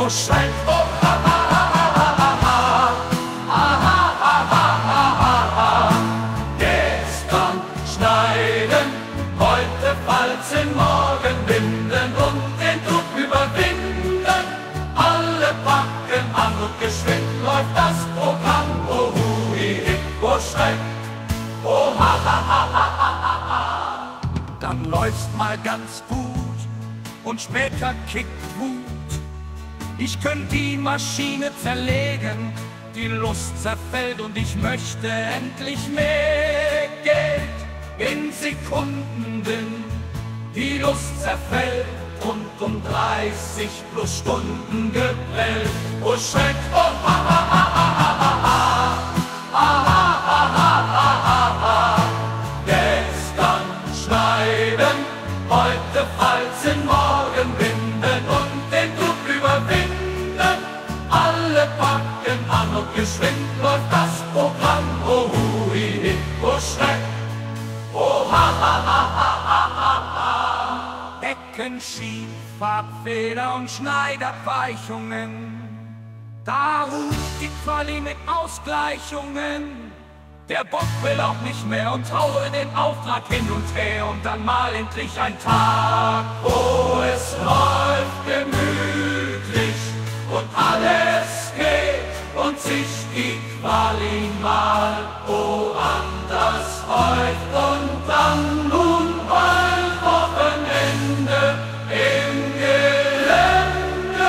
oh Schreck, oh ha ha ha ha ha ha, aha, aha, aha, aha. Gestern schneiden, heute falzen, morgen binden und den Druck überwinden. Alle packen an und geschwind läuft das Programm, oh hui, hipp, oh Schreck, oh ha ha ha ha ha ha. Dann läuft's mal ganz gut und später kickt Wut. Ich könnte die Maschine zerlegen, die Lust zerfällt und ich möchte endlich mehr Geld. In Sekunden die Lust zerfällt und um 30 plus Stunden geprellt. Oh Schreck, oh ha ha ha ha ha ha, aha, aha, aha, aha. Gestern schneiden, heute falzen, morgen binden und den Druck überwinden. Alle packen an und geschwind läuft das Programm, oh hui, hipp, oh Schreck, oh ha ha ha ha ha ha ha. Becken schief, Farbfeder und Schneiderweichungen. Da ruft die Quali mit Ausgleichungen. Der Bock will auch nicht mehr und haue den Auftrag hin und her und dann mal endlich ein Tag, wo es läuft gemütlich und alles geht und sich die Quali mal woanders häuft und dann nun bald Wochenende im Gelände.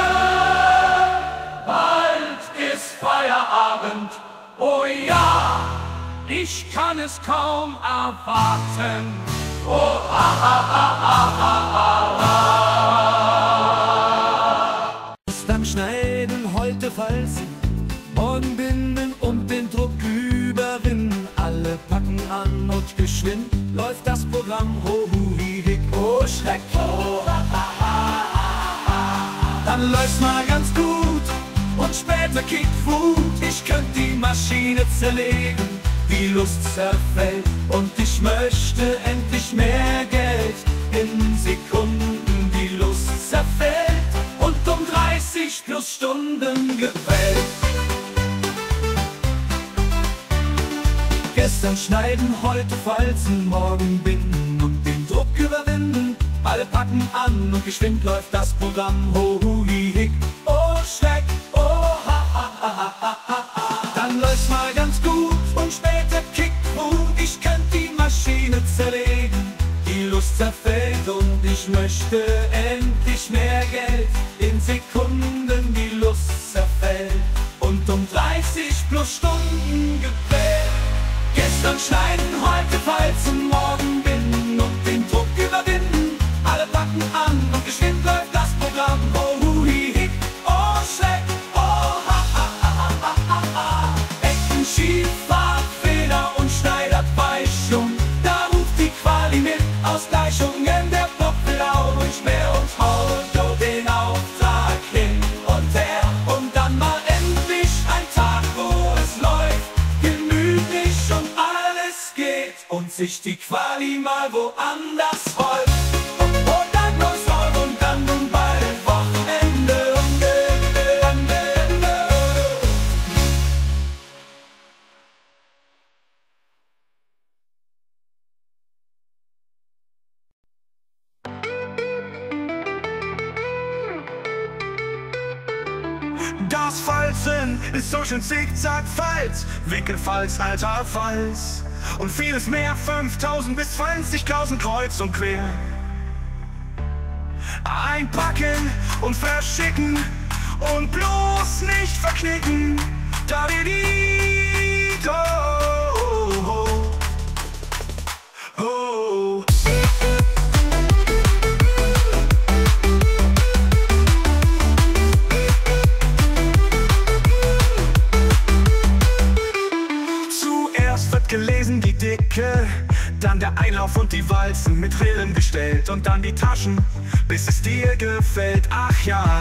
Bald ist Feierabend, oh ja, ich kann es kaum erwarten. Oh, ah, ah, ah, ah, ah, ah. Gestern schneiden, heute falzen, morgen binden und den Druck überwinden. Alle packen an und geschwind läuft das Programm, oh hui, hick, oh Schreck, oh ha, ha, ha, ha. Dann läuft's mal ganz gut und später kickt Wut. Ich könnte die Maschine zerlegen, die Lust zerfällt und ich möchte endlich mehr Geld. In Sekunden die Lust zerfällt und um 30 plus Stunden gefällt. Gestern schneiden, heute falzen, morgen binden und den Druck überwinden. Alle packen an und geschwind läuft das Programm, oh hui, hick, oh Schreck, oh ha ha ha ha ha ha. Dann läuft's mal ganz gut und später kickt Wut. Ich könnte die Maschine zerlegen, die Lust zerfällt und ich möchte endlich mehr Geld. In Sekunden die Lust zerfällt und um 30 plus Stunden gefällt. Gestern schneiden, heute falzen, morgen binden und den Druck überwinden. Alle packen an und geschwind läuft das Programm, oh hui, hick, oh Schreck, oh ha ha ha ha ha ha. Ecken schief, Farbfeder und Schneiderweichung. Da ruft die Quali mit Ausgleichungen. Der Bock will auch nicht mehr und haut so den Auftrag hin und her. Und dann mal endlich ein Tag, wo es läuft gemütlich und alles geht und sich die Quali mal woanders häuft. Und dann bloß auf und dann nun bald Wochenende und Ende. Das Falzen ist so schön Zickzack-Falz, Wickelfalz, alter Falz und vieles mehr, 5000 bis 20.000 kreuz und quer. Einpacken und verschicken und bloß nicht verknicken. Da di di do, oh, oh, oh. Zuerst wird gelesen die Dicke, dann der Einlauf und die Walzen mit Rillen gestellt und dann die Taschen, bis es dir gefällt. Ach ja,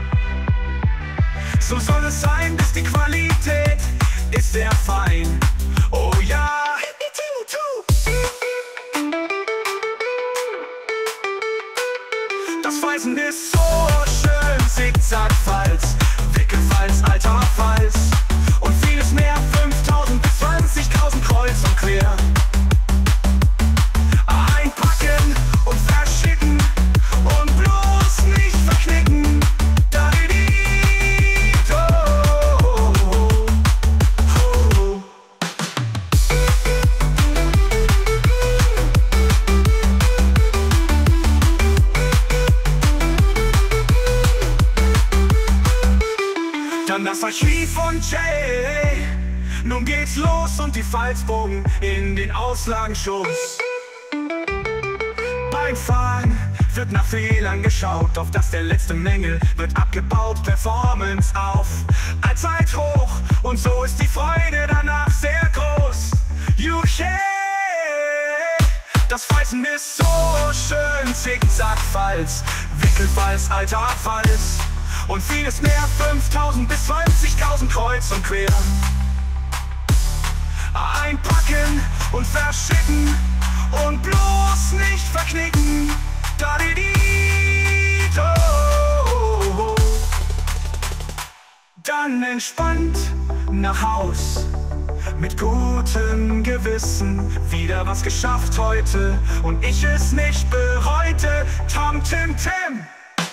so soll es sein, bis die Qualität ist sehr fein. Oh ja, das Falzen ist so schön Zickzack-Falz. quer. Einpacken und verschicken und bloß nicht verknicken. Dann das Archiv und Jay. Nun geht's los und die Falzbogen in den Auslagenschuss. Beim Fahren wird nach Fehlern geschaut, auf das der letzte Mängel wird abgebaut. Performance auf Allzeit hoch und so ist die Freude danach sehr groß. Juche! Das Falzen ist so schön, Zickzack-Falz, Wickelfalz, alter Falz und vieles mehr, 5000 bis 20.000 kreuz und quer. Einpacken und verschicken und bloß nicht verknicken. Dann entspannt nach Haus mit gutem Gewissen, wieder was geschafft heute und ich es nicht bereute. Tam Tim Tim.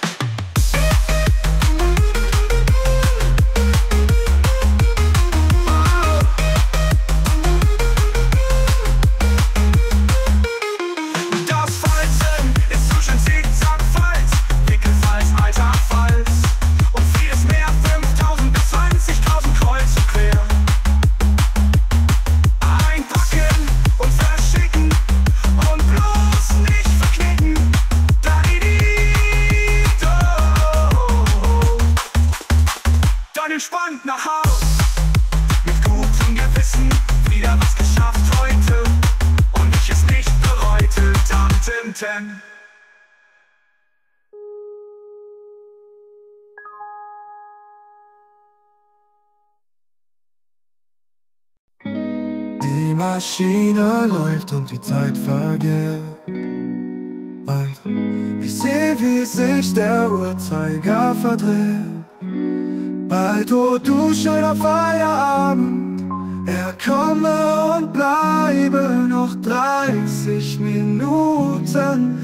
Entspannt nach Haus mit gutem Gewissen, wieder was geschafft heute und ich es nicht bereute. Tam Tim Tim. Die Maschine läuft und die Zeit vergeht. Und ich sehe, wie sich der Uhrzeiger verdreht. Bald du schöner Feierabend, er komme und bleibe noch 30 Minuten.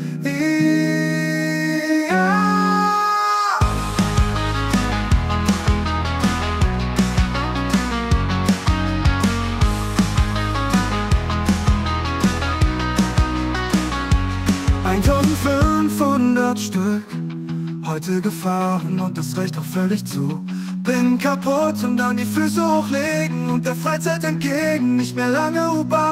Ein 1500 Stück heute gefahren und das reicht auch völlig zu. Bin kaputt und dann die Füße hochlegen und der Freizeit entgegen. Nicht mehr lange,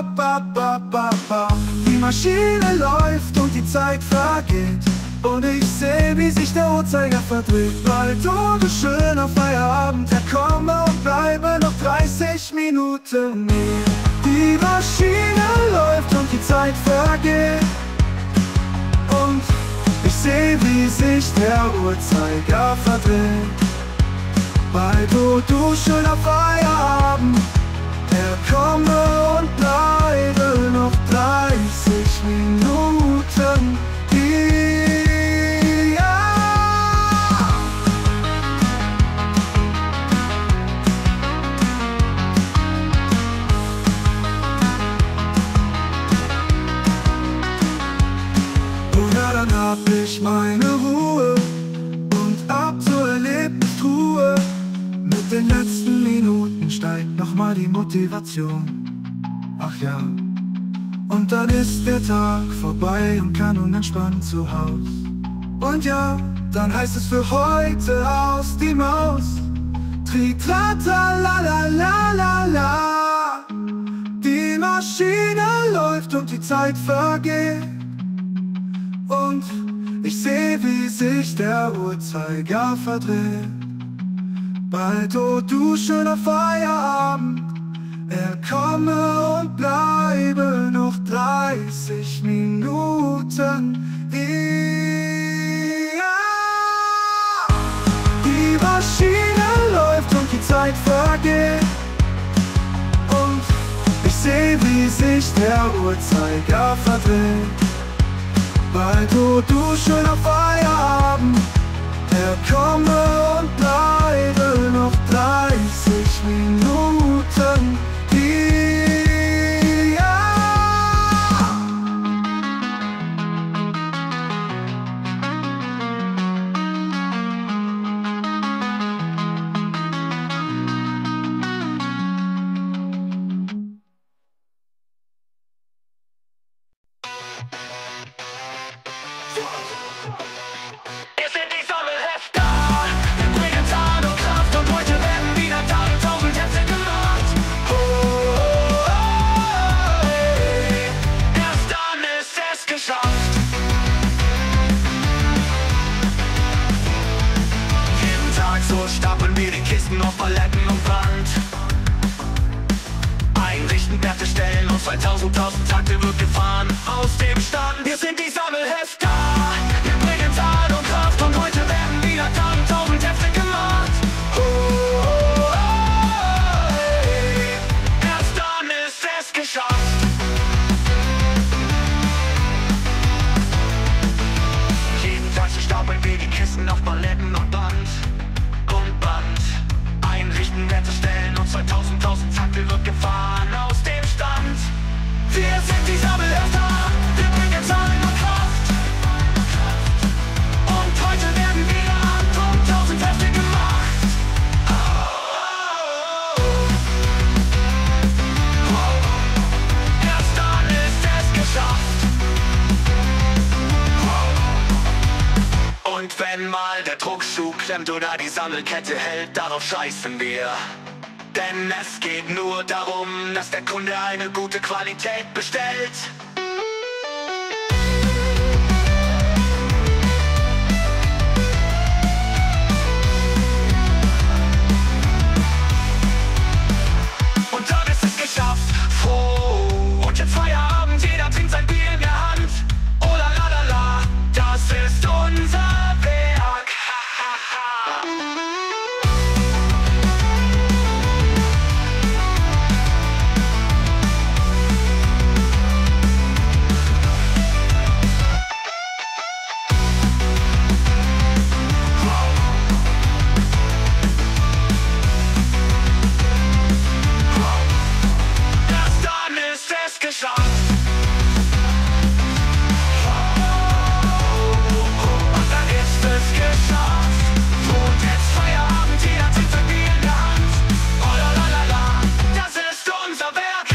Die Maschine läuft und die Zeit vergeht und ich sehe, wie sich der Uhrzeiger verdreht. Bald du schöner Feierabend, er komme und bleibe noch 30 Minuten. Die Maschine läuft und die Zeit vergeht und ich sehe, wie sich der Uhrzeiger verdreht. Bald du schöner Feierabend, er komme und bleibe noch 30 Minuten. Und ja, dann hab ich meine Ruhe und ab zur Erlebnistruhe. Mit den letzten Minuten steigt nochmal die Motivation. Ach ja, und dann ist der Tag vorbei und kann unentspannt zu Haus. Und ja, dann heißt es für heute aus die Maus. Tritrata la la la la la. Die Maschine läuft und die Zeit vergeht und ich sehe, wie sich der Uhrzeiger verdreht. Bald du schöner Feierabend, er komme und bleibe noch 30 Minuten. Die Maschine läuft und die Zeit vergeht und ich sehe, wie sich der Uhrzeiger verdreht. Bald du schöner Feierabend, er komme und bleibe noch 30 Minuten. Ja. 1000 Takte wird gefahren aus dem Stand. Wir sind die Sammelhefter, wir bringen Tat und Kraft und heute werden wieder 1000 Hefte gemacht. Erst dann ist es geschafft. Jeden Tag stapeln wir die Kisten auf Paletten und Band. Einrichten, Werte stellen und 2000 Takte wird gefahren aus dem Stand. Wir sind die Sammelhefter, wir bringen Zahlen und Kraft. Und heute werden wieder 1000 Hefte gemacht. Erst dann ist es geschafft. Und wenn mal der Druckschuh klemmt oder die Sammelkette hält, darauf scheißen wir. Denn es geht nur darum, dass der Kunde eine gute Qualität bestellt. Und dann ist es geschafft, froh. Und jetzt Feierabend, jeder trinkt sein Bier in der Hand. Oh la la la la, das ist unser Werk. Erst dann ist es geschafft. Und dann ist es geschafft. Und jetzt Feierabend, jeder zieht sein Bier in der Hand. Oh la la la la, das ist unser Werk.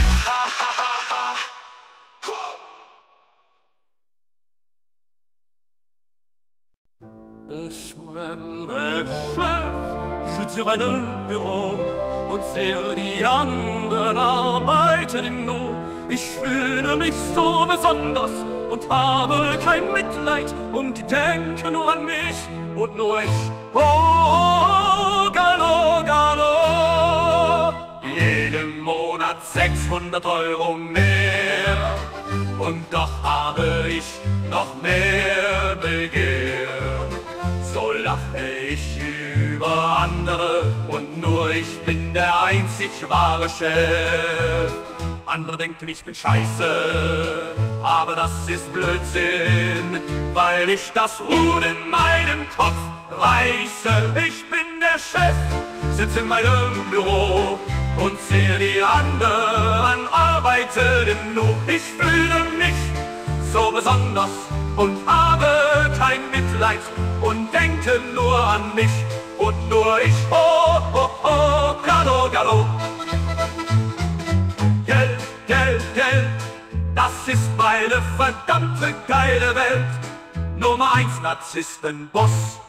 Ich bin der Chef, sitze in meinem Büro und sehe die anderen arbeiten in Not. Ich fühle mich so besonders und habe kein Mitleid und die denken nur an mich und nur ich. Oh, Gallo, Gallo, jeden Monat 600 € mehr und doch habe ich noch mehr Begehr. So lache ich über andere und nur ich bin der einzig wahre Chef. Andere denken, ich bin scheiße, aber das ist Blödsinn, weil ich das Ruder in meinem Kopf reiße. Ich bin der Chef, sitze in meinem Büro und sehe die anderen arbeiten in Not. Ich fühle mich so besonders und habe kein Mitleid und denke nur an mich und nur ich. Oh, oh, oh, Gallo, Gallo. Geld, Geld, Geld, das ist meine verdammte geile Welt. Nummer 1 Narzisstenboss.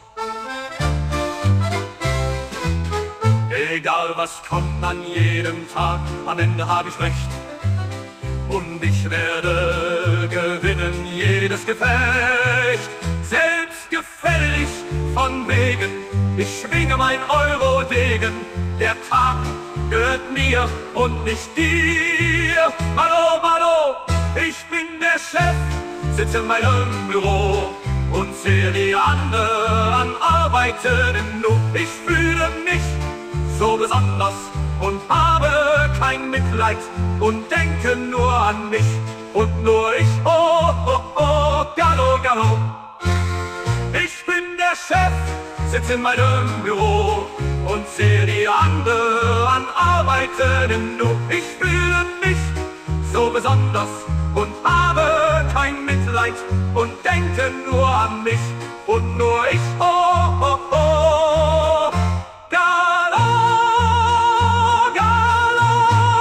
Egal was kommt an jedem Tag, am Ende habe ich recht. Und ich werde gewinnen jedes Gefecht. Selbstgefällig von wegen, ich schwinge mein Euro-Degen. Der Tag gehört mir und nicht dir. Hallo, hallo, ich bin der Chef, sitze in meinem Büro und sehe die anderen arbeiten in Not. Ich fühle mich so besonders und habe kein Mitleid und denke nur an mich und nur ich. Oh, oh, oh, Gallo, Gallo. Ich bin der Chef, sitze in meinem Büro und sehe die anderen arbeiten in Not. Ich fühle mich so besonders und habe kein Mitleid und denke nur an mich und nur ich. Oh, oh, oh, Gallo, Gallo.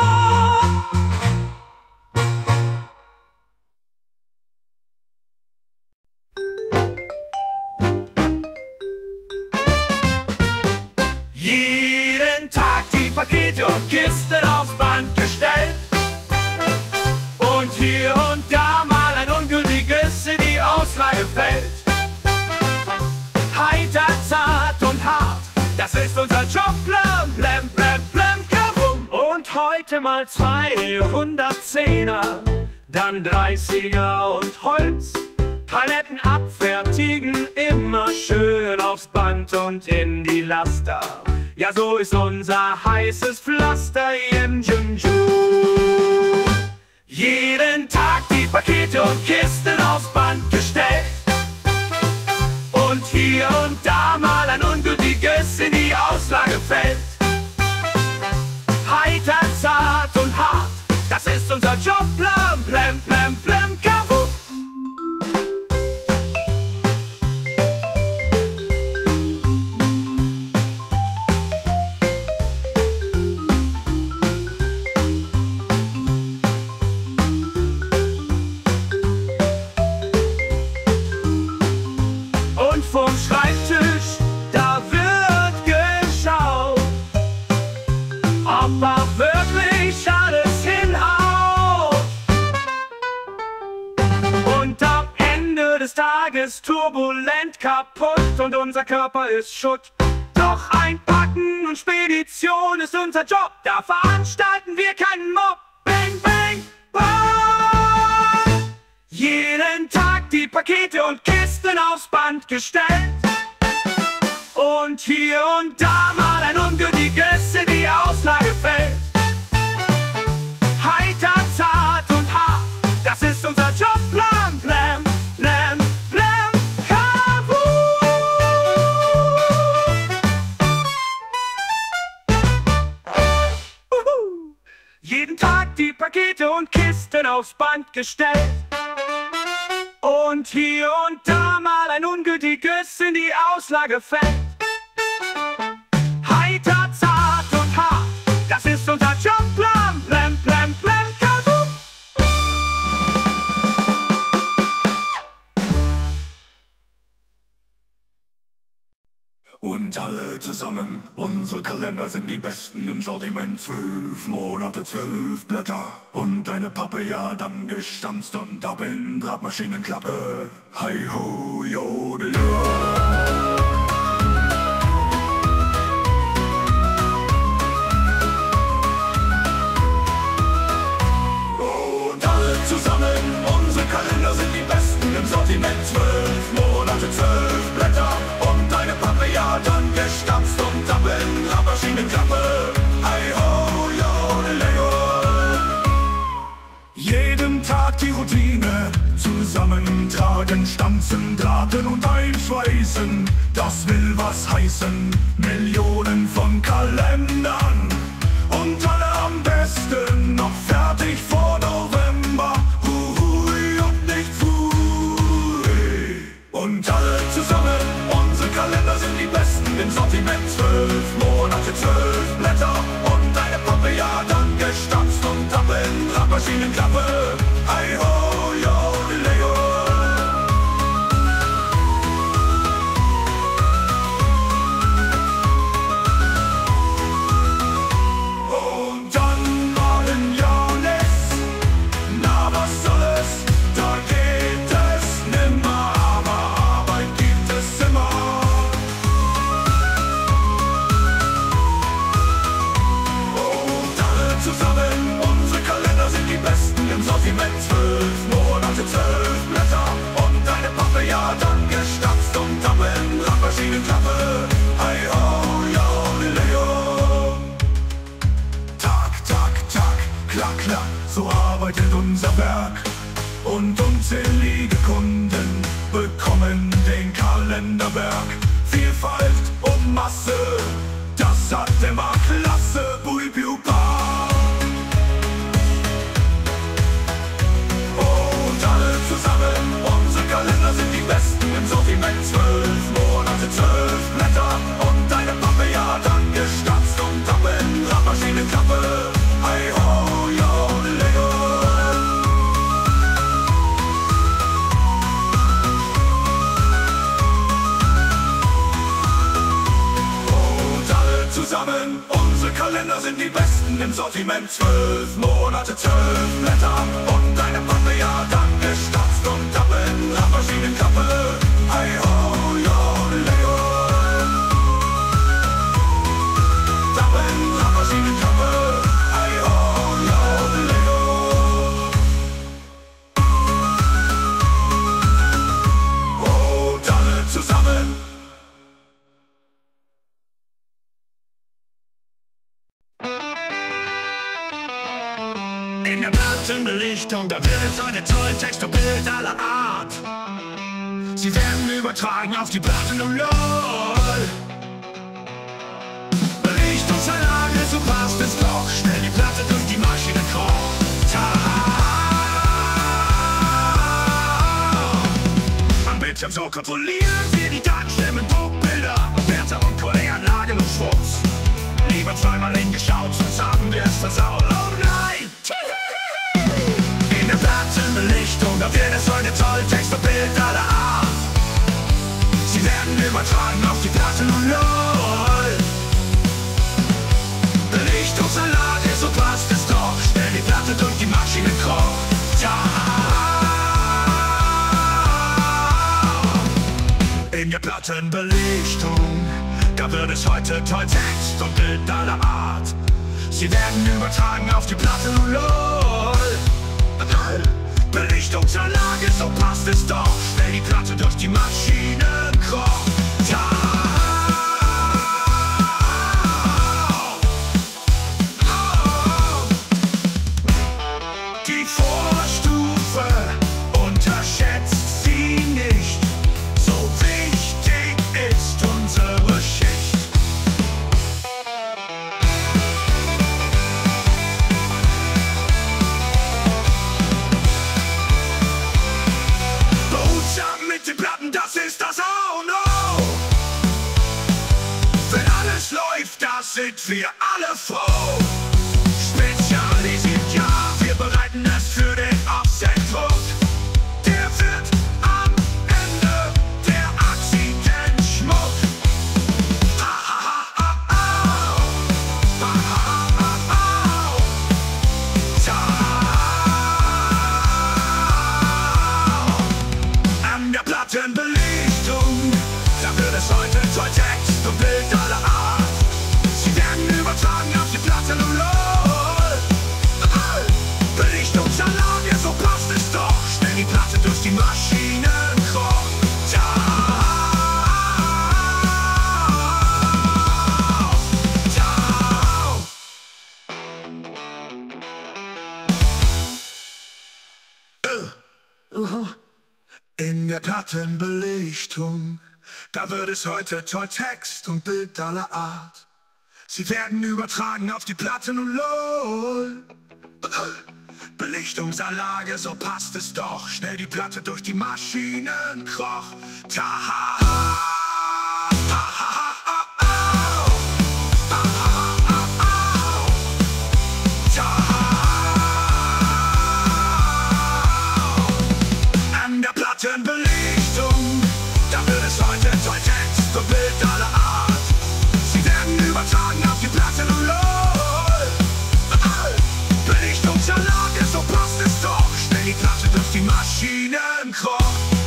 Jeden Tag die Pakete und Kisten aufs Band gestellt. Und hier und da mal ein ungültiges in die Ausleihe fällt. Heiter, zart und hart, das ist unser Job, blam, blam, blam, blam, kabum. Und heute Heute mal 210er, dann 30er und Holz. Paletten abfertigen, immer schön aufs Band und in die Laster. Ja, so ist unser heißes Pflaster im Junju. Jeden Tag die Pakete und Kisten aufs Band gestellt. Und hier und da mal ein ungültiges in die Auslage fällt. Heiter, zart und hart, das ist unser Job. Blam, blam, blam, blam, kaputt. Und vom Schreibtisch, da wird geschaut, ob auch wirklich alles hinhaut. Und am Ende des Tages turbulent kaputt und unser Körper ist Schutt. Doch Einpacken und Spedition ist unser Job, da veranstalten wir keinen Mob. Bang, bang, bang! Jeden Tag die Pakete und Kisten aufs Band gestellt. Und hier und da mal ein ungültiges in die Auslage fällt. Heiter, zart und hart, das ist unser Job. Blam, blam, blam, blam, kaputt. Jeden Tag die Pakete und Kisten aufs Band gestellt. Und hier und da mal ein ungültiges in die Auslage fällt. Heiter, zart und hart, das ist unser Job. Blam, blam, blam, blam, kaputt. Und alle zusammen, unsere Kalender sind die besten im Sortiment. 12 Monate, 12 Blätter und eine Pappe, ja dann gestanzt und ab in Drahtmaschinenklappe. Hi ho, jodel. Und alle zusammen, unsere Kalender sind die besten im Sortiment. 12 Monate, 12 Blätter und eine Pappe, ja dann gestanzt und ab in Drahtmaschinenklappe. Hi ho, jodeleo. Jeden Tag die Routine, zusammentragen, stanzen, drahten und einschweißen. Das will was heißen, Millionen von Kalendern. Und alle am besten noch fertig vor November. Hui und nicht pfui. Und alle zusammen, unsere Kalender sind die besten im Sortiment. 12 Monate, 12 Blätter und eine Pappe, ja dann gestanzt und ab in Drahtmaschinenklappe. Hi ho, jodeleo. Und dann morgen Johannes, na was soll es, da geht es nimmer, aber Arbeit gibt es immer. Und alle zusammen, unsere Kalender sind die besten im Sortiment. 12 Monate, 12 Blätter und eine Pappe, ja dann gestanzt und ab in Drahtmaschinenklappe. Hi ho, jodeleo. Tag, Tag, Tag, klack, klack, so arbeitet unser Werk. Und unzählige Kunden bekommen den Kalenderberg. Vielfalt und Masse, das hat immer Klasse, bui, piu, pa. Und alle zusammen, unsere Kalender sind die besten im Sortiment. 12 Monate, 12 Blätter und eine Pappe, ja dann gestanzt und ab in Drahtmaschinenklappe. Hi ho, jodeleo. Und alle zusammen, unsere Kalender sind die besten im Sortiment. 12 Monate, 12 Blätter und eine Pappe, ja dann gestanzt und ab in Drahtmaschinenklappe. Hi ho, jodeleo. Ab in Drahtmaschinenklappe. Hi ho. Plattenbelichtung, da wird es heute toll, Text und Bild aller Art. Sie werden übertragen auf die Platten und LOL. Belichtungsanlage, so passt es doch, schnell die Platte durch die Maschine kroch. Am Bildschirm so kontrollieren wir die Datenstimmen, Druckbilder, Werte und Play-Anlage und Schwupps. Lieber zweimal hingeschaut, sonst haben wir es versaut. Oh nein! In der Plattenbelichtung, da wird es heute toll, Text und Bild aller Art. Sie werden übertragen auf die Platten und LOL. Belichtungsanlage, so passt es doch, schnell die Platte durch die Maschine kroch. In der Plattenbelichtung, da wird es heute toll, Text und Bild aller Art. Sie werden übertragen auf die Platten und LOL. Belichtungsanlage, so passt es doch, schnell die Platte durch die Maschine kroch. Die Vorstufe unterschätzt sie nicht, so wichtig ist unsere Schicht. Behutsam mit den Platten, das ist das Oh no. Wenn alles läuft, da sind wir alle froh. Spezialisiert, ja, wir bereiten es für den Offset-Druck. Der wird am Ende der Accident-Schmuck. An der Plattenbelichtung, da wird es heute toll, Text und Bild aller Art. Sie werden übertragen auf die Platten und LOL. Belichtungsanlage, so passt es doch, schnell die Platte durch die Maschine kroch. In der Plattenbelichtung, da wird es heute toll, Text und Bild aller Art. Sie werden übertragen auf die Platten und LOL. Belichtungsanlage, so passt es doch, schnell die Platte durch die Maschinen kroch. An der Plattenbelichtung, da wird es heute toll, Text und Bild aller Art. Sie werden übertragen auf die Platten und LOL. Belichtungsanlage, so passt es doch, schnell die Platte durch die Maschinen kroch.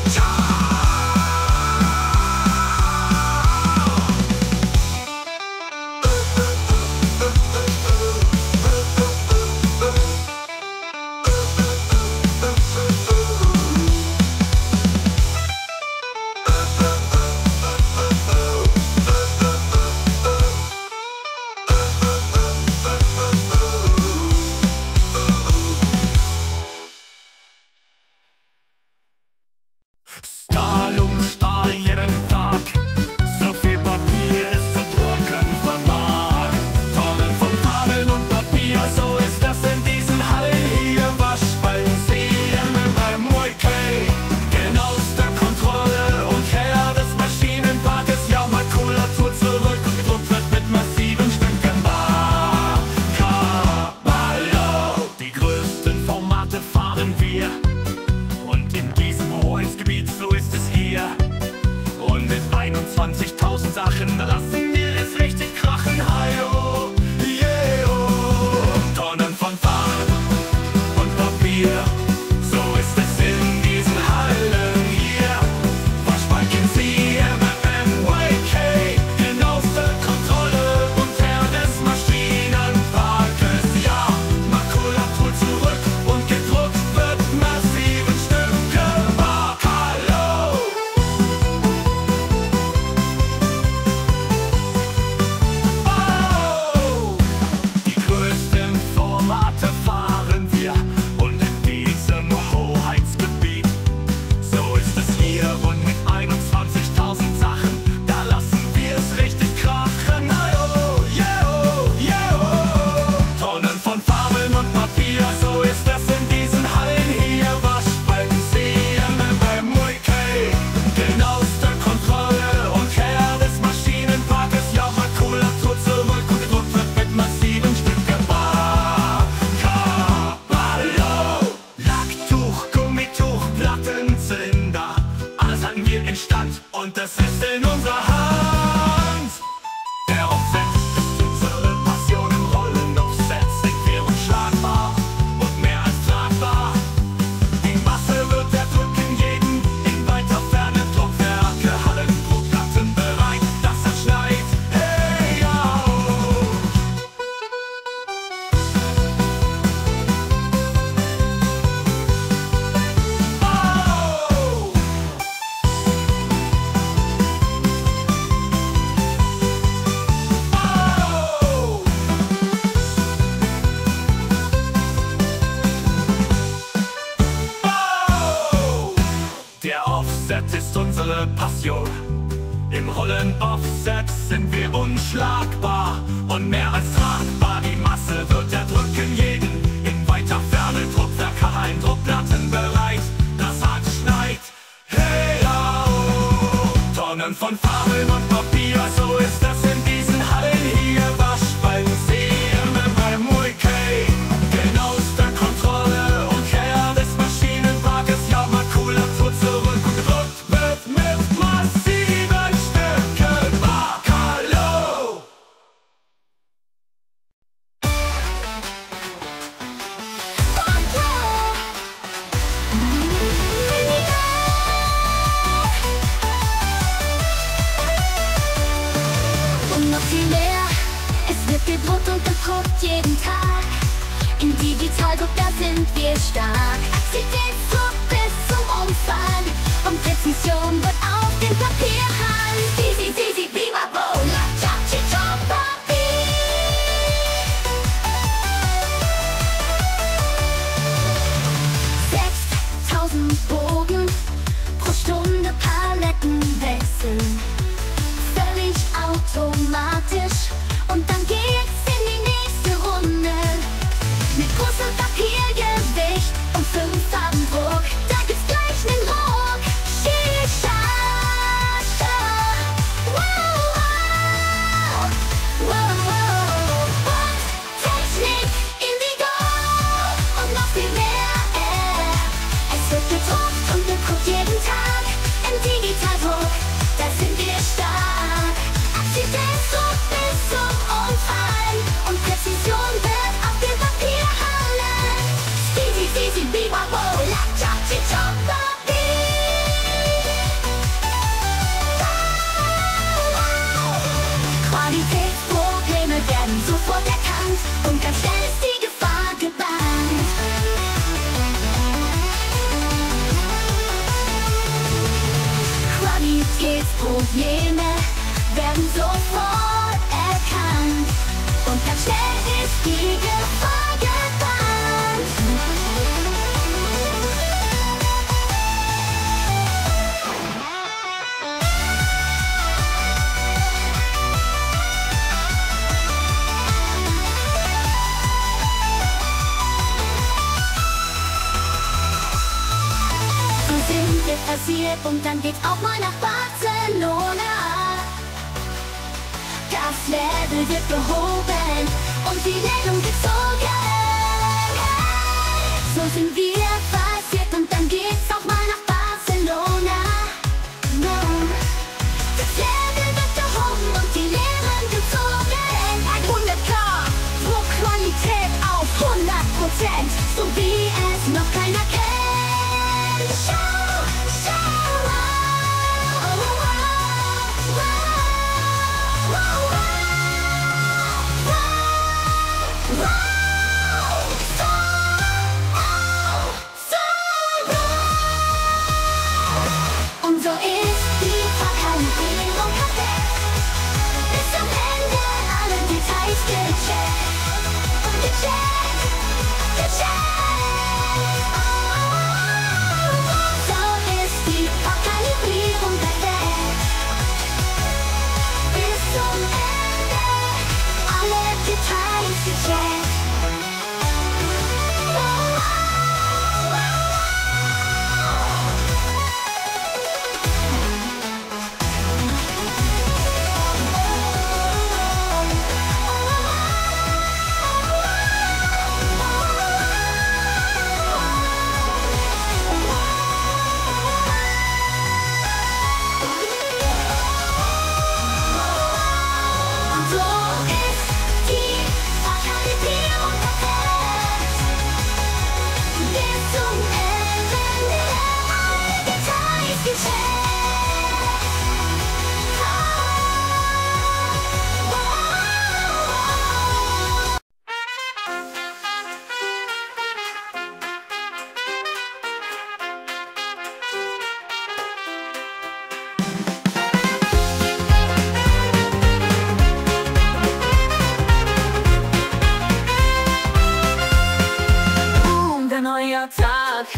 Stahl um Stahl jeden Tag, so viel Papier ist zu drucken vermag. Tonnen von Kabeln und Papier, so ist das in diesen Hallen hier. Waschballen sehen beim Muikei, genaueste Kontrolle und Herr des Maschinenparkes. Ja, Makulatur zurück, gedruckt wird mit massiven Stücken Bacalao. Die größten Formate fahren wir. Und in diesem Hoheitsgebiet, so ist es hier. Und mit 21.000 Sachen lassen wir es richtig krachen. Hi-oh, yeah-oh. Tonnen von Farbe und Papier, so ist es in diesen Hallen hier. Waschbalken CMFM, YK, genaueste Kontrolle und Herr des Maschinenparkes. Ja, Makulatur zurück und gedruckt wird massiven Stücke Bacalao. unsere Passion. Im Rollen-Offset sind wir unschlagbar und mehr als tragbar. Die Masse wird erdrücken jeden. In weiter Ferne Druckwerke, ein Druckplatten bereit. Das Hart schneit, hey, au. Tonnen von Farben und Papier, so ist das in diesen Hallen hier. Waschballen sehen bei Muikei. Genaueste Kontrolle und Kehr des Maschinenparkes. Ja, Makulatur zurückgedrückt wird mit massiven Stücken Makalo. Und noch viel mehr, es wird gedruckt und gedruckt jeden Tag. Im Digitaldruck, da sind wir stark. Aktivitätsdruck bis zum Umfang und Präzision wird auf dem Papier hand. Easy, easy, bimabo, la, cha, chi, chop, papi. 6000 Bogen pro Stunde, Paletten wechseln. Völlig automatisch und dann geht's in die nächste Runde. Mit großem Papiergewicht und 5 Farben Druck, da gibt's gleich nen Ruck. Shisha, sha, wow, wow, wow. Und Technik, Indigo und noch viel mehr. Es wird gedruckt und gedruckt jeden Tag. Im Digitaldruck, da sind wir stark. Aktivitätsdruck bis zum Umfang und Präzision wird auf dem Papier hallen. Easy, easy, bimabo, la, cha, chi, chop, papi. Qualitätsprobleme werden sofort erkannt und ganz schnell ist die Gefahr gebannt. Qualitätsprobleme werden sofort erkannt und ganz schnell ist die Gefahr gebannt. So sind wir passiert und dann geht's auch mal nach Barcelona. Das Level wird gehoben und die Ladung gezogen. So sind wir passiert und dann geht's auch mal nach Barcelona. No. Das Level wird gehoben und die Lehren gezogen. 100K, Druckqualität auf 100%, so wie es noch keiner kennt. Schau, schau, wow, wow, wow, wow, wow, wow, wow. Und so ist die Verkalibrierung perfekt. Bis zum Ende alle Details gecheckt und gecheckt, gecheckt. So ist die Verkalibrierung perfekt. Bis zum Ende alle Details gecheckt.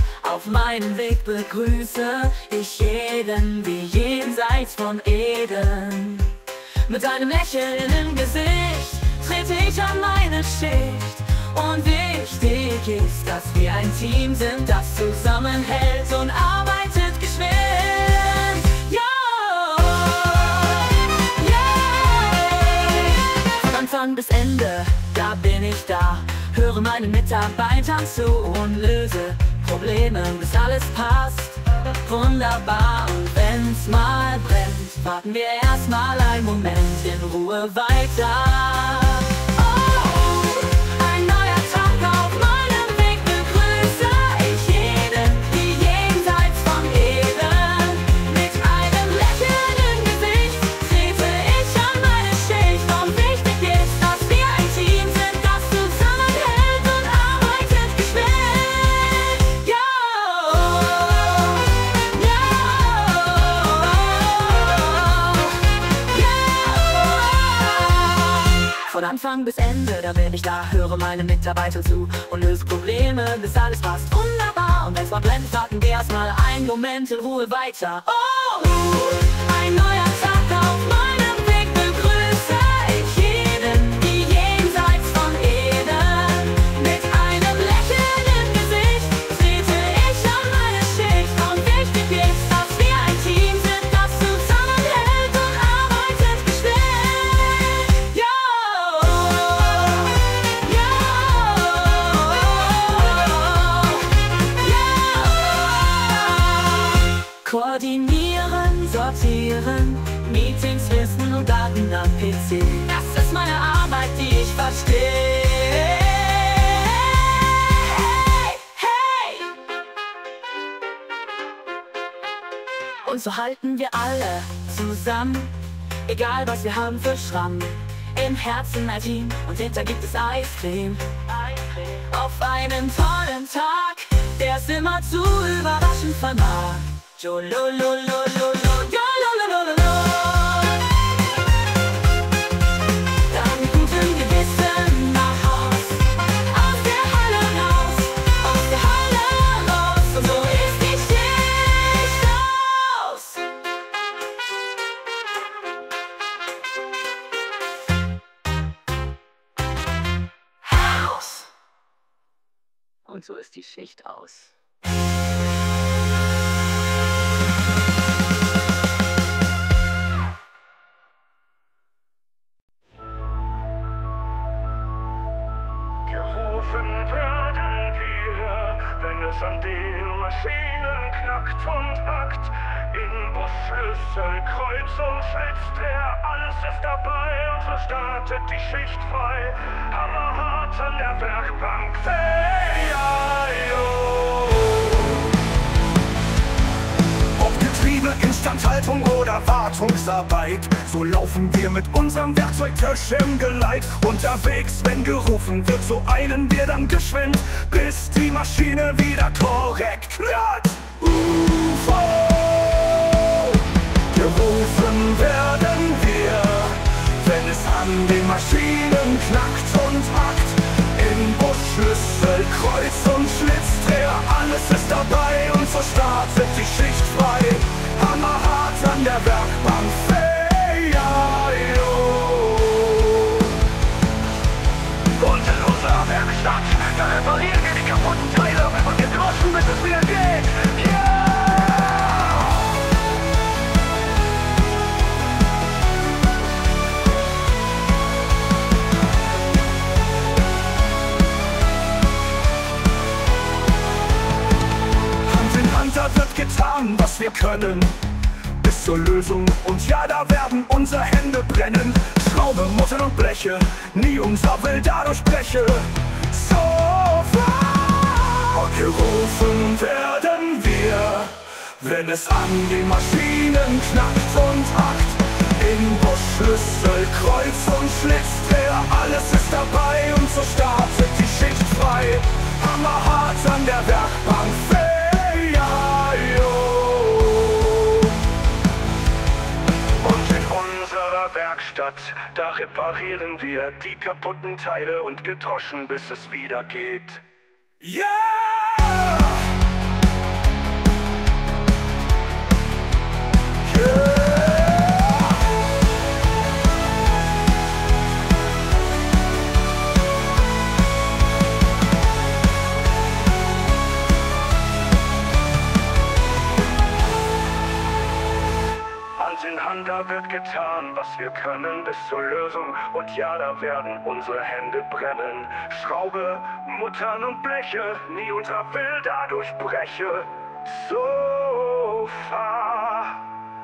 Auf meinem Weg begrüße ich jeden wie jenseits von Eden. Mit einem Lächeln im Gesicht trete ich an meine Schicht. Und wichtig ist, dass wir ein Team sind, das zusammenhält und arbeitet geschwind. Von Anfang bis Ende, da bin ich da. Höre meinen Mitarbeitern zu und löse Probleme, bis alles passt. Wunderbar, und wenn's mal brennt, warten wir erstmal einen Moment in Ruhe weiter. Oh, ein neuer Tag auf meinem Weg begrüße ich jeden, wie jenseits von Eden. Mit einem Lächeln im Gesicht trete ich an meine Schicht. Und wichtig ist, dass wir ein Team sind, das zusammenhält und arbeitet geschwind. Von Anfang bis Ende, da bin ich da, höre meine Mitarbeiter zu und löse Probleme, bis alles passt. Wunderbar, und wenn's mal brennt, warten wir erstmal einen Moment in Ruhe weiter. Oh, ein neuer Tag auf meinem Weg begrüße ich jeden, wie jenseits von Eden. Mit einem Lächeln im Gesicht trete ich an meine Schicht. Und wichtig ist, dass wir ein Team sind, das zusammenhält und arbeitet geschwind. Koordinieren, sortieren, Meetings, Wissen und Daten am PC. Das ist meine Arbeit, die ich verstehe. Hey! Und so halten wir alle zusammen, egal was wir haben für Schramm. Im Herzen ein Team und hinter gibt es Eiscreme. Auf einen tollen Tag, der es immer zu überraschen vermag. Jo-lo-lo-lo-lo-lo, jo-lo-lo-lo-lo-lo. Dann guten Gewissen nach Haus, aus der Hölle raus, aus der Hölle raus. Und so ist die Schicht aus. Haus. Und so ist die Schicht aus. Gerufen werden wir, wenn es an den Maschinen knackt und hackt. In Bus, Schlüssel, Kreuz und Schlitzträger, alles ist dabei und so startet die Schicht frei. Hammerhart an der Werkbank, ob Getriebe, Instandhaltung oder Wartungsarbeit, so laufen wir mit unserem Werkzeugtisch im Geleit. Unterwegs, wenn gerufen wird, so eilen wir dann geschwind, bis die Maschine wieder korrekt wird. Gerufen werden wir, wenn es an den Maschinen knackt und hackt. In Bus, Schlüssel, Kreuz und Schlitzträger, alles ist dabei und so startet die Schicht frei. Hammerhart an der Werkbank, und in unserer Werkstatt, da reparieren wir die kaputten Teile und gedroschen, bis es wieder geht. Da wird getan, was wir können, bis zur Lösung, und ja, da werden unsere Hände brennen. Schraube, Muttern und Bleche, nie unser Will dadurch breche. So frei gerufen werden wir, wenn es an den Maschinen knackt und hackt. In Bus, Schlüssel, Kreuz und Schlitzträger, alles ist dabei und so startet die Schicht frei. Hammerhart an der Werkbank, und in unserer Werkstatt, da reparieren wir die kaputten Teile und gedroschen, bis es wieder geht. Yeah! Mann, da wird getan, was wir können bis zur Lösung. Und ja, da werden unsere Hände brennen. Schraube, Muttern und Bleche, nie unter Will dadurch breche. Sofa.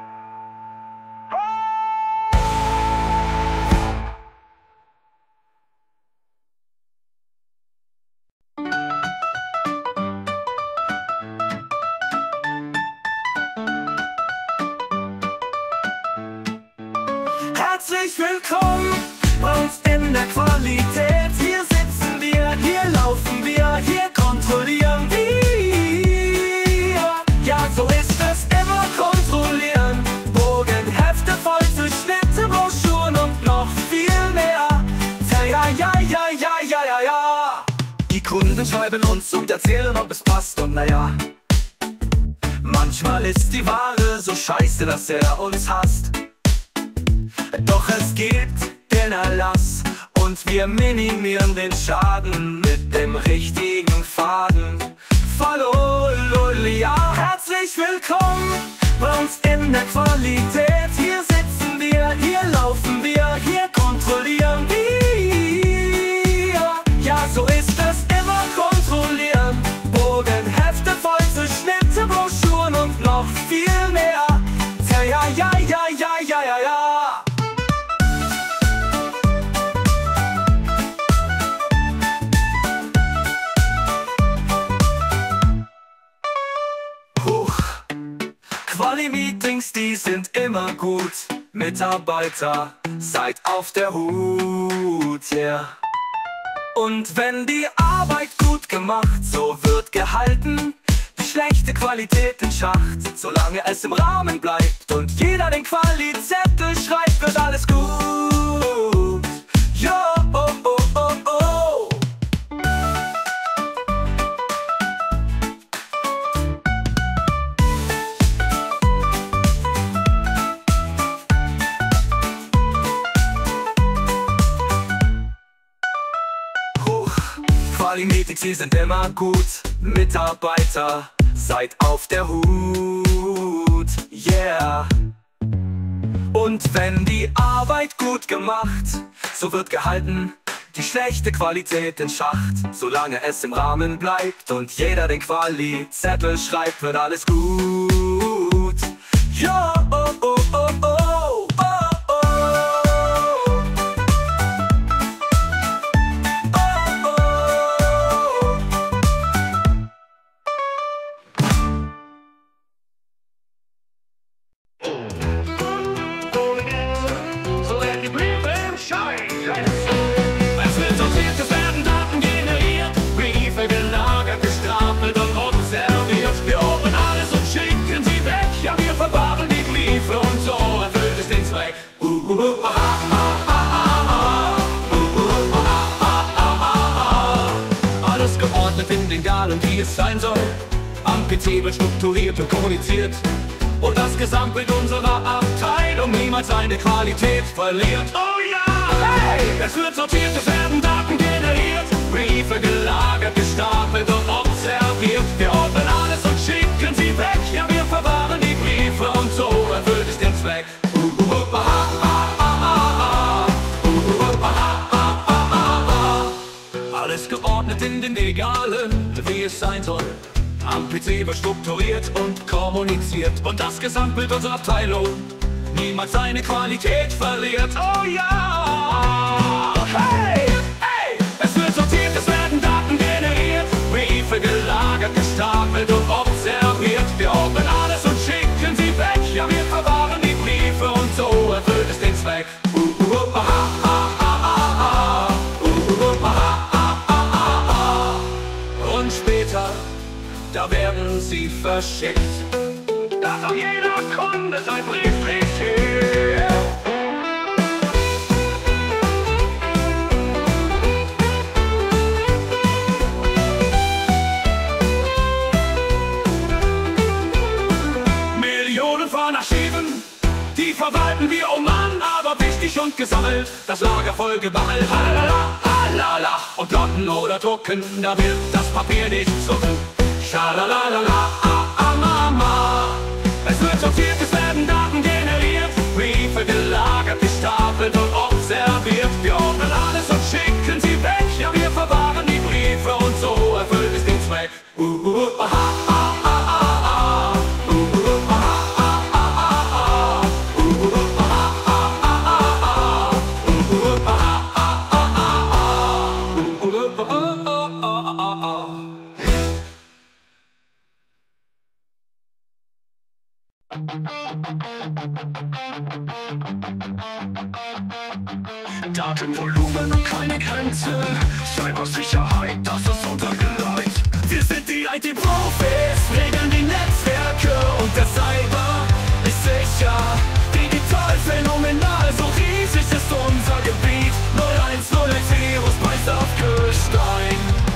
Herzlich willkommen bei uns in der Qualität. Hier sitzen wir, hier laufen wir, hier kontrollieren wir. Ja, so ist es immer, kontrollieren. Bogen, Hefte, Folterschnitte, Broschüren und noch viel mehr. Ja, ja, ja, ja, ja, ja, ja. Die Kunden schreiben uns und erzählen, ob es passt und naja. Manchmal ist die Ware so scheiße, dass er uns hasst. Doch es gibt den Erlass und wir minimieren den Schaden mit dem richtigen Faden. Ja, herzlich willkommen bei uns in der Qualität. Hier sitzen wir, hier laufen wir, hier kontrollieren wir. Ja, so ist es immer, kontrollieren. Bogen, Hefte, Folterschnitte, Broschüren und noch viel mehr. Ja, ja, ja, ja, ja, ja, ja, ja. Quali-Meetings, die sind immer gut. Mitarbeiter, seid auf der Hut, yeah. Und wenn die Arbeit gut gemacht, so wird gehalten die schlechte Qualität in Schacht. Solange es im Rahmen bleibt und jeder den Quali-Zettel schreibt, wird alles gut. Ja, oh, oh, oh, oh. Quali-Meetings, sie sind immer gut. Mitarbeiter, seid auf der Hut, yeah. Und wenn die Arbeit gut gemacht, so wird gehalten die schlechte Qualität in Schacht. Solange es im Rahmen bleibt und jeder den Quali-Zettel schreibt, wird alles gut. Ja, oh, oh, oh, oh. Alles geordnet in den Galen, wie es sein soll. Am PC wird strukturiert und kommuniziert. Und das Gesamtbild unserer Abteilung niemals seine Qualität verliert. Oh ja, hey! Es wird sortiert, es werden Daten generiert. Briefe gelagert, gestapelt und observiert. Wir ordnen alles und schicken sie weg. Ja, wir verwahren die Briefe und so erfüllt es den Zweck. Alles geordnet in den Regalen, wie es sein soll. Am PC wird strukturiert und kommuniziert. Und das Gesamtbild unserer Abteilung niemals seine Qualität verliert. Oh ja! Hey! Hey! Es wird sortiert, es werden Daten generiert. Briefe gelagert, gestapelt und observiert. Wir ordnen alles und schicken sie weg. Ja, wir verwahren die Briefe und so erfüllt es den Zweck. Und später, da werden sie verschickt, dass auch jeder Kunde sein Brief kriegt. Millionen von Archiven, die verwalten wir, oh Mann, aber wichtig und gesammelt, das Lager voll gebammelt. Halala, halala, und plotten oder drucken, da wird das Papier nicht zucken. Schalalala, mama. Es wird sortiert, es werden Daten generiert. Datenvolumen und keine Grenze, Cybersicherheit, das ist unser Geleit. Wir sind die IT-Profis, regeln die Netzwerke und der Cyber ist sicher. Digital phänomenal, so riesig ist unser Gebiet. 0101 Virus beißt auf Gestein.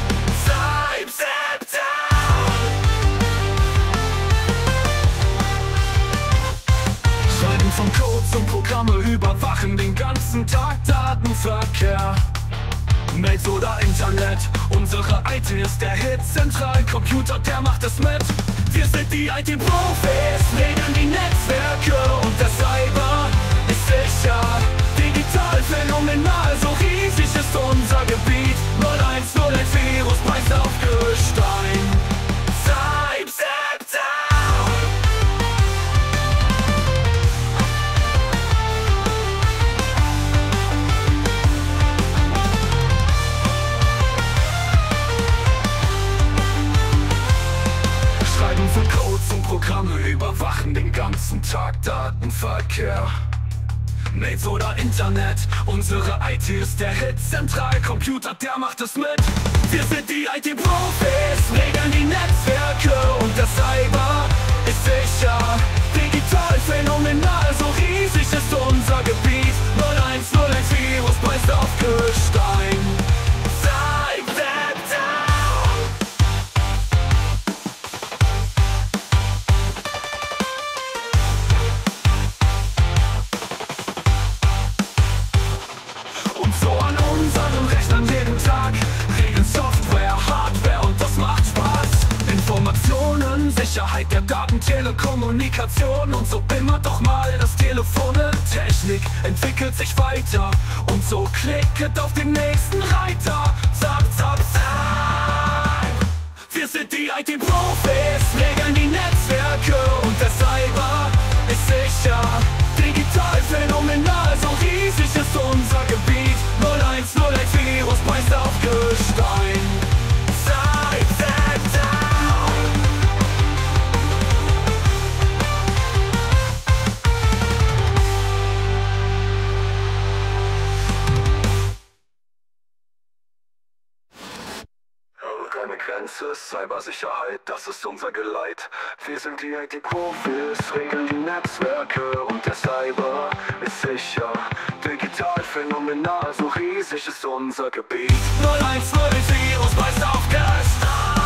Schreiben von Codes und Programme, überwachen den ganzen Tag Datenverkehr. Mails oder Internet, unsere IT ist der Hit. Zentralcomputer, der macht es mit. Wir sind die IT-Profis, regeln die Netzwerke und der Cyber ist sicher. Digital phänomenal, so riesig ist unser Gebiet. 0101 Virus beißt auf Gestein. Programme überwachen den ganzen Tag Datenverkehr. Mails oder Internet, unsere IT ist der Hit. Zentralcomputer, der macht es mit. Wir sind die IT-Profis, regeln die Netzwerke und der Cyber ist sicher. Digital phänomenal, so riesig ist unser Gebiet. 0101 Virus beißt auf Gestein. Sicherheit der Daten, Telekommunikation und so immer doch mal das Telefon. Technik entwickelt sich weiter und so klicket auf den nächsten Reiter. Zap, zap, zap. Wir sind die IT-Profis, regeln die Netzwerke und der Cyber ist sicher. Digital phänomenal, so riesig ist unser Gebiet. 0101 Virus beißt auf Gestein. Cybersicherheit, das ist unser Geleit. Wir sind die IT-Profis, regeln die Netzwerke und der Cyber ist sicher. Digital phänomenal, so riesig ist unser Gebiet. 0101 Virus beißt auf Gestein.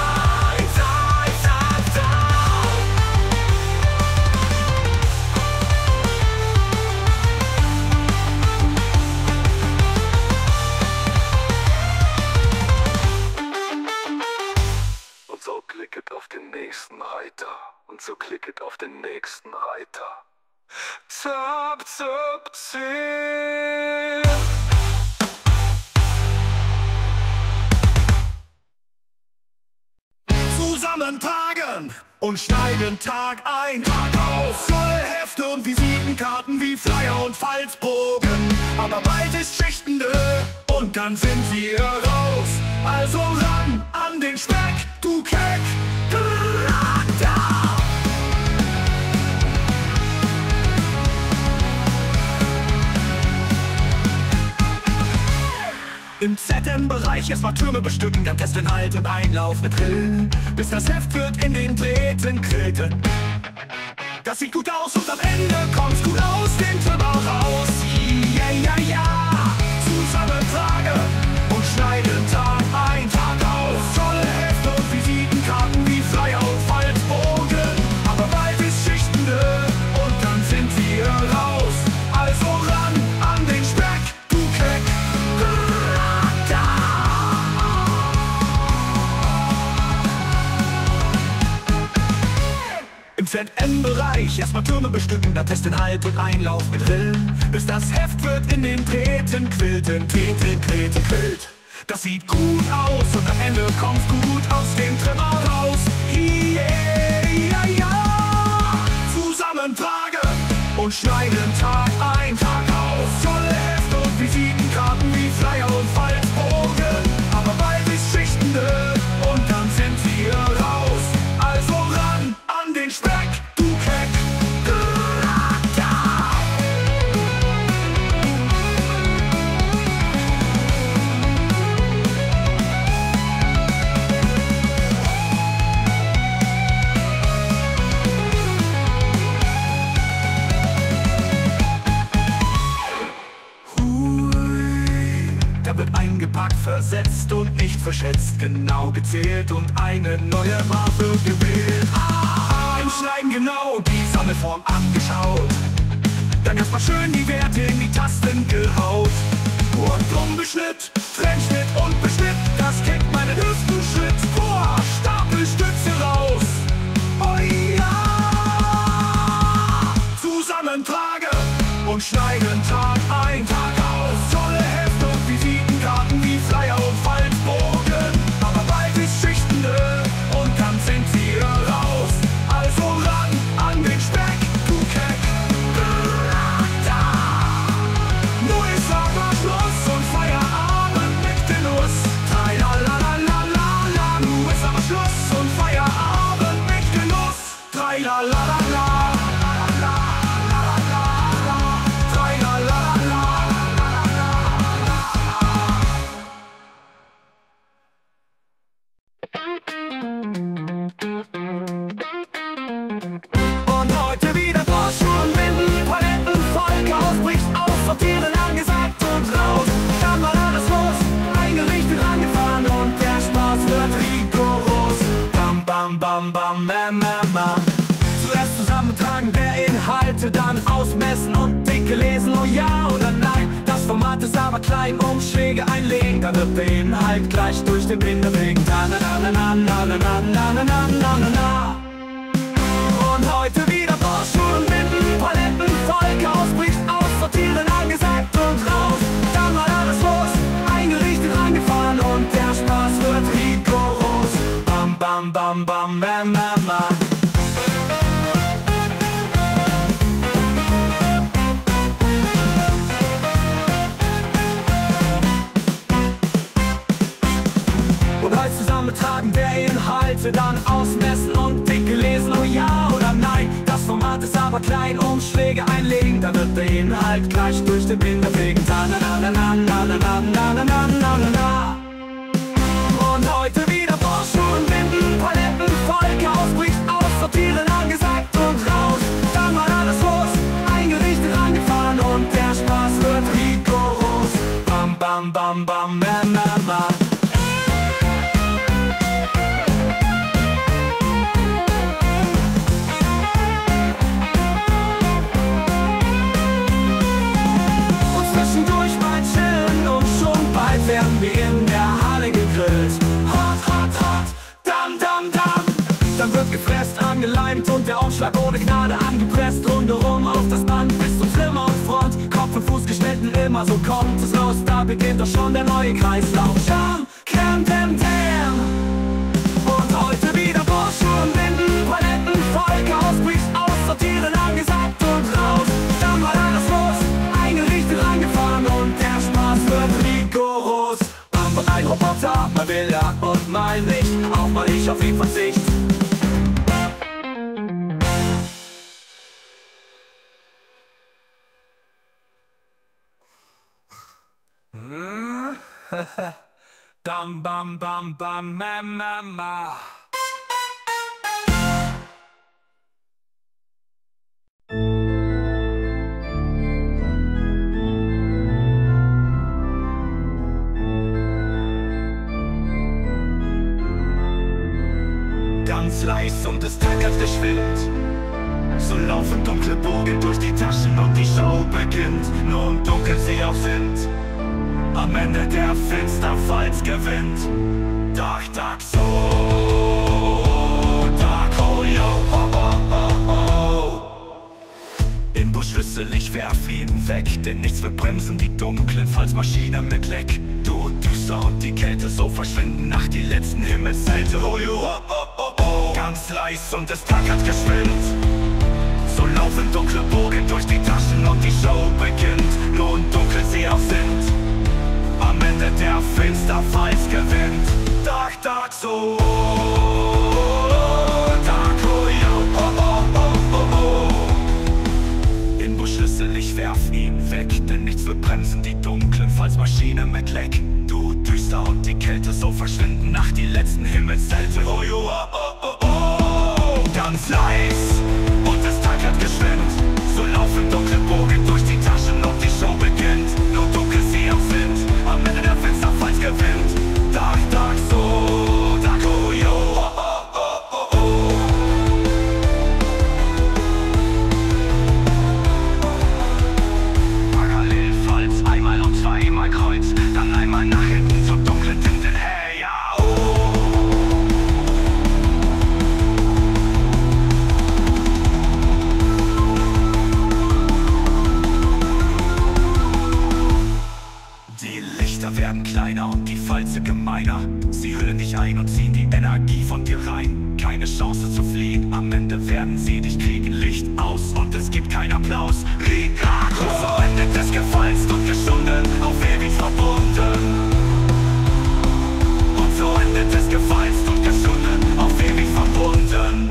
Klicket auf den nächsten Reiter und so klicket auf den nächsten Reiter. Zap, zap, zip. Zusammentragen und schneiden Tag ein, Tag aus. Voll Hefte und Visitenkarten wie Flyer und Faltbogen. Aber bald ist Schichtende und dann sind wir raus. Also ran an den Speck, du Keck. Im ZM-Bereich erstmal Türme bestücken, dann testen Halt und Einlauf mit Drill, bis das Heft wird in den Drähten kreten. Das sieht gut aus und am Ende kommt's gut aus den Trümmer raus. Yeah, yeah, yeah. Zusammentragen und schneiden Tag ein, Tag aus. Tolle Hefte und Visitenkarten wie Flyer und Faltbogen. Aber bald ist Schichtende und dann sind wir raus. Also ran an den Speck, du Keck. Im ZM-Bereich erstmal Türme bestücken, dann testen Halt und Einlauf mit Rillen, bis das Heft wird in den Drähten quilten, quilt. Das sieht gut aus und am Ende kommt's gut aus dem Trümmer raus. Yeah, yeah, yeah. Zusammentragen und schneiden Tag ein, Tag aus. Tolle Hefte und Visitenkarten wie Flyer und Faltbogen. Aber bald ist Schichtende und dann sind wir raus. Also ran an den Speck, du Keck. verschätzt, genau gezählt und eine neue Waffe gewählt. Im Schneiden genau die Sammelform angeschaut, dann erstmal schön die Werte in die Tasten gehaut. Rundum Beschnitt, Trennschnitt und Beschnitt, das kickt meinen höchsten Schritt. Boah, Stapelstütze raus, oh ja! Zusammentrage und schneiden Tag ein, Tag aus. Tolle Hefte und Visitenkarten wie Flyer und Faltbogen, aber bald ist Schichtende und dann sind sie raus. Also ran an den Speck, du Keck. Nur ist aber Schluss und Feierabend mit Genuss. Trailalalala, nur ist aber Schluss und Feierabend mit Genuss. Trailalalala. Zuerst zusammentragen der Inhalte, dann ausmessen und dicke lesen, oh ja oder nein. Das Format ist aber klein, Umschläge einlegen, dann wird der Inhalt gleich durch den Binder wegen. Und heute wieder Broschüren, Binden, Paletten, Volk ausbricht aus, sortieren angesagt und raus. Dann mal alles los, eingerichtet, angefahren und der Spaß wird rigoros. Bam, bam, bam, bam, bam, bam, bam. Und heute zusammentragen der Inhalte, dann ausmessen und dick gelesen, oh ja oder nein. Das Format ist aber klein, Umschläge einlegen, dann wird der Inhalt gleich durch den Binder fegen. Und heute wieder Broschüren, Binden, Paletten, Volk ausbricht aus, sortieren angesagt und raus. Dann mal alles los, eingerichtet, angefahren und der Spaß wird rigoros. Bam, bam, bam, bam, bam, bam, bam. Werden wir in der Halle gegrillt. Hot, hot, hot, dam, dam, dam. Dann wird gefresst, angeleimt und der Umschlag ohne Gnade angepresst. Rundherum auf das Band bis zum Flimmer und Front. Kopf und Fuß geschnitten, immer so kommt es raus. Da beginnt doch schon der neue Kreislauf. Jam, cam, dam, dam. Und heute wieder Broschüren, Binden, Paletten, Volk ausbricht aus, sortieren angesagt und raus. Dann war alles los, eingerichtet, angefahren und der Spaß wird rigoros. Ein Roboter, mal will er und mal nicht, auch mal ich auf ihn verzicht. Dam, bam, bam, bam, ma, ma, ma. Ganz leis und es tackert geschwind. So laufen dunkle Bogen durch die Taschen und die Show beginnt. Nun dunkel sie auch sind, am Ende der Finsterfalls gewinnt. Dark, dark, so dark, oh yo, oh, oh, oh, oh. Imbusschlüssel, ich werf ihn weg, denn nichts wird bremsen die dunklen Falsmaschine mit Leck. Du düster und die Kälte so verschwinden nach die letzten Himmelszelte, oh yo, oh, oh, oh, oh. Ganz leis und es tackert geschwind. So laufen dunkle Bogen durch die Taschen und die Show beginnt. Nun dunkel sie auch sind, am Ende der Finsterfalls gewinnt. Dark, dark, so dark, oh yo, oh, oh, oh, oh, oh. Imbusschlüssel, ich werf ihn weg, denn nichts wird bremsen die dunklen Falsmaschine mit Leck. Du düster und die Kälte so verschwinden nach die letzten Himmelszelte, oh yo, oh, oh, oh, oh. Ganz leis und es tackert geschwind. So laufen dunkle Bogen durch die Taschen und die Show beginnt. Nur dunkel sie auch sind, am Ende der Finsterfalls gewinnt. Dark, dark, keiner. Sie hüllen dich ein und ziehen die Energie von dir rein. Keine Chance zu fliehen, am Ende werden sie dich kriegen. Licht aus und es gibt keinen Applaus. Ricardo, so endet des Gefalls und geschunden, auf ewig verbunden. Und so endet des Gefalls und geschunden, auf ewig verbunden.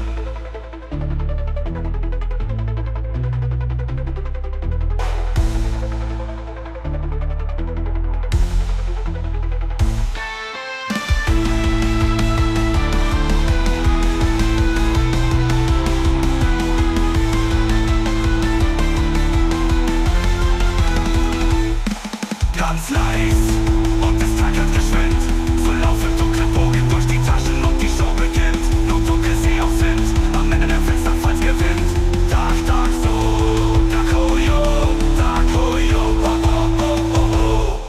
Ganz leis und es tackert geschwind. So laufen dunkle Bogen durch die Taschen und die Show beginnt. Nur dunkel sie auch sind, am Ende der Fensterfalls gewinnt. Tag, Tag, so, Tag, oh, yo, oh, oh, oh, oh, oh.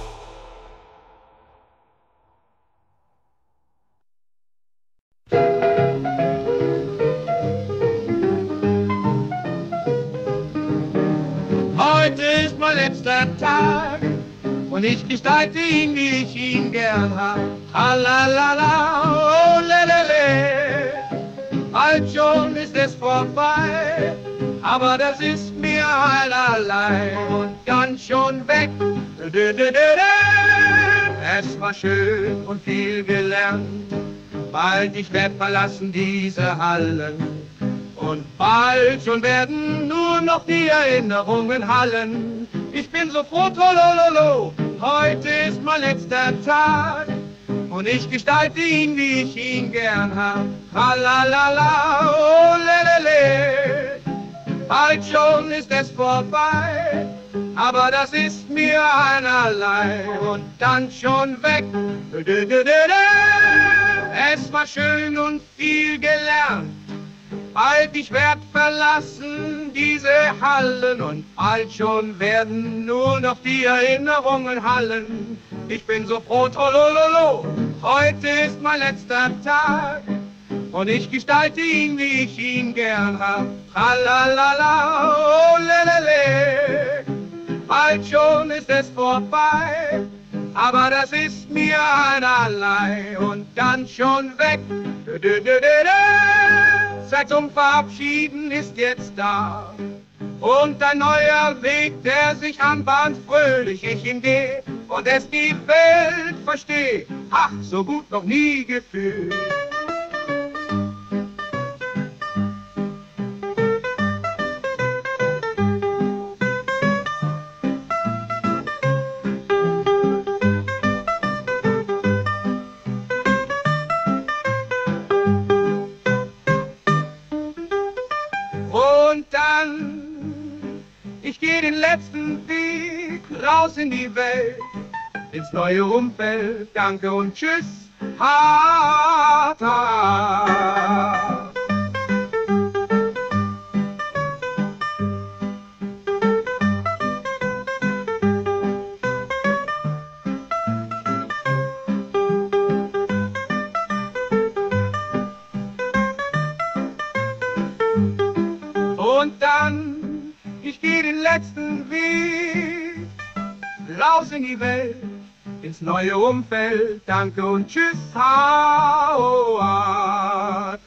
Heute ist mein letzter Tag und ich gestalte ihn, wie ich ihn gern hab. Halalala, oh lelele, bald schon ist es vorbei, aber das ist mir einerlei und ganz schon weg. Es war schön und viel gelernt, bald ich werd verlassen diese Hallen. Und bald schon werden nur noch die Erinnerungen hallen. Ich bin so froh, trolololo, heute ist mein letzter Tag und ich gestalte ihn, wie ich ihn gern hab. Halalala, oh lelele, bald schon ist es vorbei, aber das ist mir einerlei und dann schon weg. Es war schön und viel gelernt, bald ich werd verlassen diese Hallen und bald schon werden nur noch die Erinnerungen hallen. Ich bin so froh, trolololo, heute ist mein letzter Tag und ich gestalte ihn, wie ich ihn gern hab. Tralalala, oh lelele, bald schon ist es vorbei, aber das ist mir einerlei und dann schon weg. Zeit zum Verabschieden ist jetzt da und ein neuer Weg, der sich anbahnt, fröhlich ich ihn geh und es die Welt versteh, ach, so gut noch nie gefühlt. Und dann, ich geh den letzten Weg raus in die Welt, ins neue Umfeld, danke und tschüss, Hata. Und dann, ich geh den letzten Weg raus in die Welt, ins neue Umfeld, danke und tschüss, ha.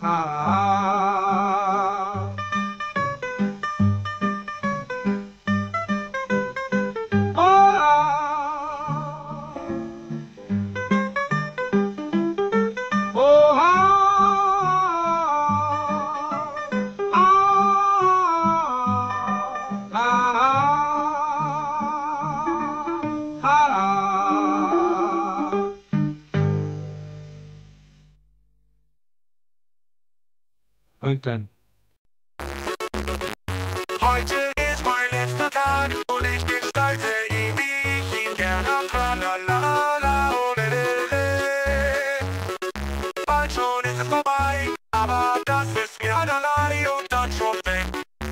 Und dann. Heute ist mein letzter Tag und ich gestalte ihn, wie ich ihn gern hab. Tralalala, oh lelele. Bald schon ist es vorbei, aber das ist mir einerlei und dann schon weg.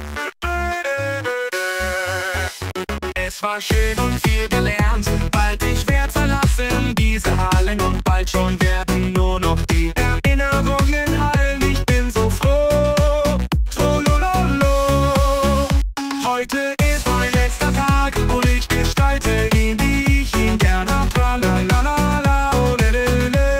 Es war schön und viel gelernt, bald ich werd verlassen diese Hallen und bald schon werden nur noch die Erinnerungen hallen. Ich bin so froh, trolololo, heute ist mein letzter Tag und ich gestalte ihn, wie ich ihn gern hab. Tralalala, oh lelele.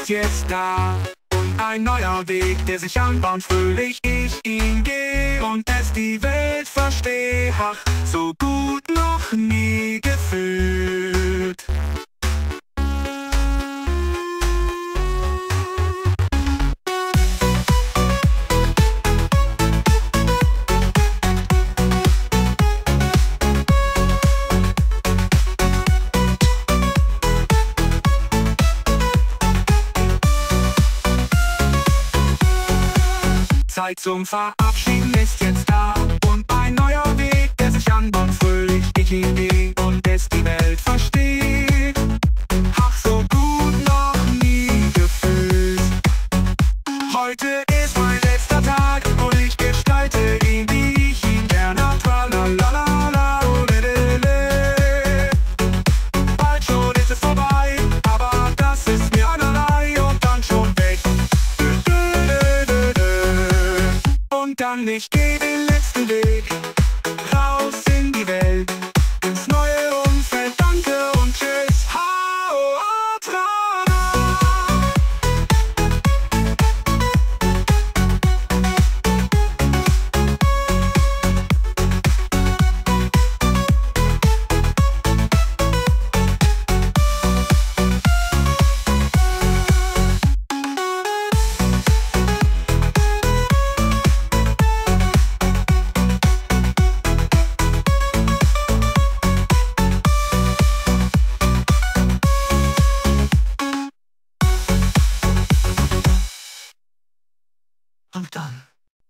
jetzt da. Und ein neuer Weg, der sich anbahnt, fröhlich ich ihn geh und es die Welt versteh. Ach, so gut noch nie gefühlt. Zeit zum Verabschieden ist jetzt da. Und ein neuer Weg, der sich anbahnt, fröhlich ich ihn geh und es die Welt versteht. Ach, so gut noch nie gefühlt. Heute ist mein letzter Tag und ich gestalte ihn, wie ich ihn gerne hab. Tralalala, olelele. Bald schon ist es vorbei, aber das ist mir einerlei und dann schon weg. Und dann ich geh den letzten Weg raus in die Welt, ins neue Umfeld. Danke und tschüss. Und dann.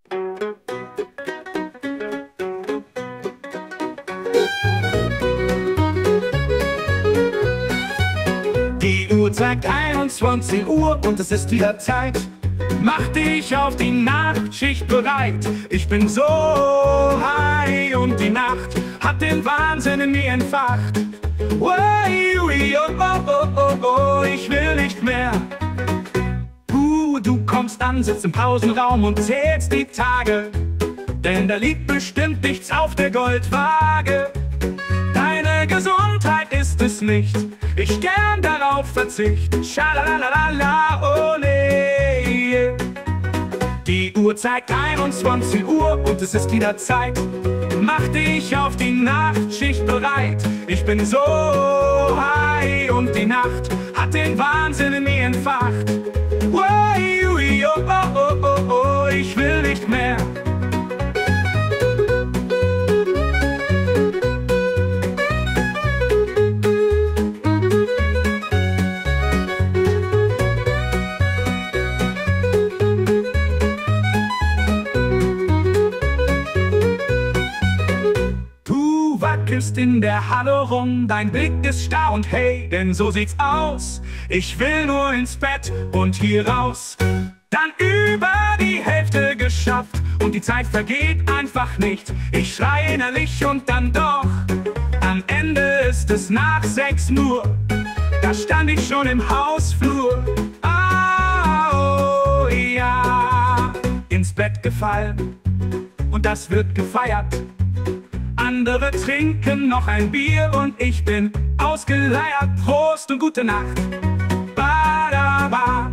Die Uhr zeigt 21 Uhr und es ist wieder Zeit. Mach dich auf die Nachtschicht bereit. Ich bin so high und die Nacht hat den Wahnsinn in mir entfacht. Oh, oh, oh, oh, ich will nicht mehr. Du kommst an, sitzt im Pausenraum und zählst die Tage, denn da liegt bestimmt nichts auf der Goldwaage. Deine Gesundheit ist es nicht, ich gern darauf verzicht. Schalalalala, ole. Die Uhr zeigt 21 Uhr und es ist wieder Zeit. Mach dich auf die Nachtschicht bereit. Ich bin so high und die Nacht hat den Wahnsinn in mir entfacht. Oh, oh, oh, oh, oh, ich will nicht mehr. Du wackelst in der Halle rum, dein Blick ist starr und hey, denn so sieht's aus. Ich will nur ins Bett und hier raus. Dann über die Hälfte geschafft und die Zeit vergeht einfach nicht. Ich schrei innerlich und dann doch. Am Ende ist es nach 6 Uhr. Da stand ich schon im Hausflur. Oh ja, ins Bett gefallen und das wird gefeiert. Andere trinken noch ein Bier und ich bin ausgeleiert. Prost und gute Nacht. Ba-da-ba.